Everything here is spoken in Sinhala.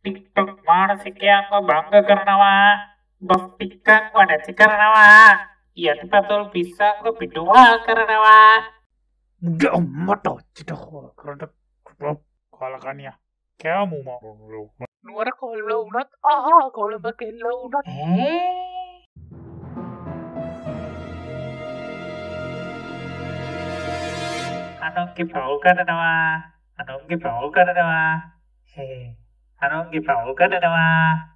TikTok මානසිකයන්ව භංග කරනවා. බස් ටිකක් නැති කරනවා. යටිපතුල් පිස්සන්ව පිටුවා කරනවා. මට ඔච්චට කරට කොලකනිය කෑමුම නුවර කොල්ල වුනත් කොළඹ කෙල්ල වුනත් අනුන්ගේ පවුල් කරනවා. අනුන්ගේ පවුල් කරනවා. අනුන්ගේ පවුල් කරනවා.